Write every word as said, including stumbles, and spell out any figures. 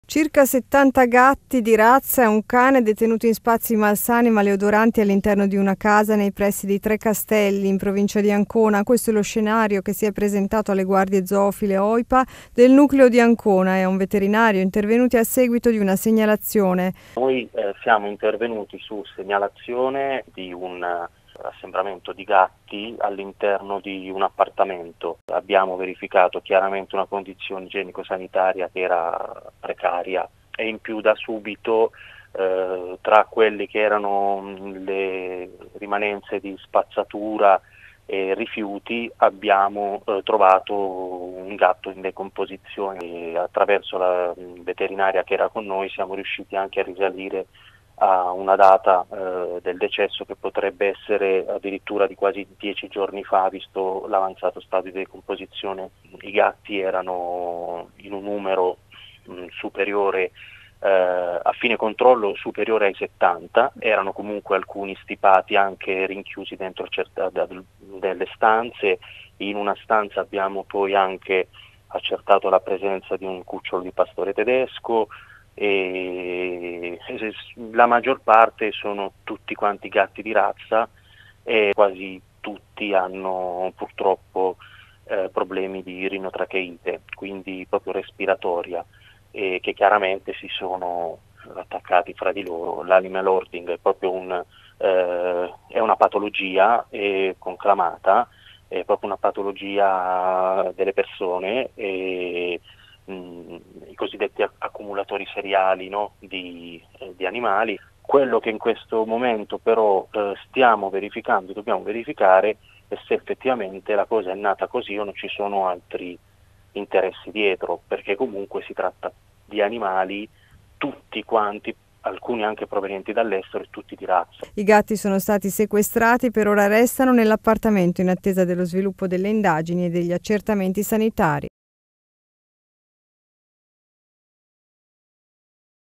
Circa settanta gatti di razza e un cane detenuti in spazi malsani e maleodoranti all'interno di una casa nei pressi di Trecastelli, in provincia di Ancona. Questo è lo scenario che si è presentato alle guardie zoofile O I P A del nucleo di Ancona e a un veterinario intervenuti a seguito di una segnalazione. Noi eh, siamo intervenuti su segnalazione di un assembramento di gatti all'interno di un appartamento. Abbiamo verificato chiaramente una condizione igienico-sanitaria che era precaria e in più da subito eh, tra quelli che erano le rimanenze di spazzatura e rifiuti abbiamo eh, trovato un gatto in decomposizione e attraverso la veterinaria che era con noi siamo riusciti anche a risalire a una data eh, del decesso che potrebbe essere addirittura di quasi dieci giorni fa, visto l'avanzato stato di decomposizione. I gatti erano in un numero mh, superiore eh, a fine controllo superiore ai settanta, erano comunque alcuni stipati anche rinchiusi dentro certa, da, delle stanze. In una stanza abbiamo poi anche accertato la presenza di un cucciolo di pastore tedesco, e la maggior parte sono tutti quanti gatti di razza e quasi tutti hanno purtroppo eh, problemi di rinotracheite, quindi proprio respiratoria, e che chiaramente si sono attaccati fra di loro. L'animal hoarding è proprio un, eh, è una patologia eh, conclamata, è proprio una patologia delle persone e i cosiddetti accumulatori seriali, no? di, eh, di animali. Quello che in questo momento però eh, stiamo verificando, dobbiamo verificare è se effettivamente la cosa è nata così o non ci sono altri interessi dietro, perché comunque si tratta di animali tutti quanti, alcuni anche provenienti dall'estero e tutti di razza. I gatti sono stati sequestrati, per ora restano nell'appartamento in attesa dello sviluppo delle indagini e degli accertamenti sanitari.